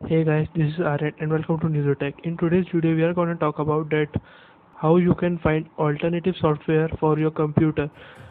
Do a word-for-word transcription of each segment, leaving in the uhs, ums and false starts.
Hey guys, this is Aryan and welcome to Newsotech. In today's video, we are going to talk about that how you can find alternative software for your computer.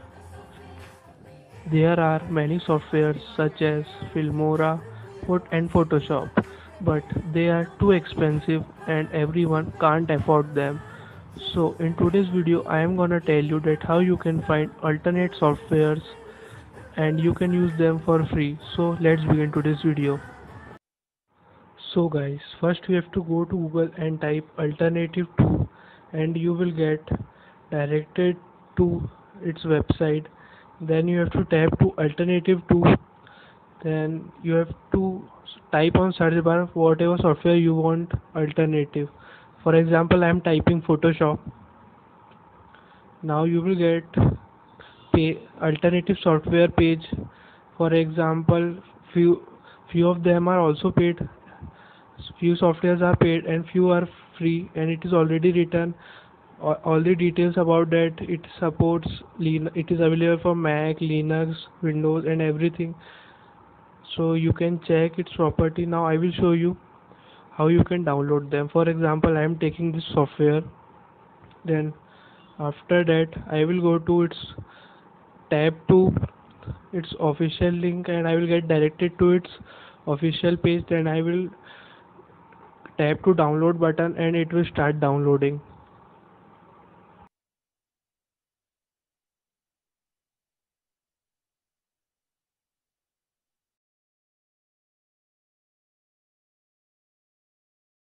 There are many softwares such as Filmora and Photoshop, but they are too expensive and everyone can't afford them. So in today's video, I am gonna tell you that how you can find alternate softwares and you can use them for free. So let's begin today's video. So guys, first you have to go to Google and type alternative to and you will get directed to its website. Then you have to tap to alternative to, then you have to type on search bar whatever software you want alternative. For example, I am typing Photoshop. Now you will get pay alternative software page. For example, few few of them are also paid. Few softwares are paid and few are free, and it is already written all, all the details about that. It supports Lin- it is available for Mac, Linux, Windows and everything, so you can check its property. Now I will show you how you can download them. For example, I am taking this software, then after that I will go to its tab to its official link and I will get directed to its official page. Then I will tap to download button and it will start downloading.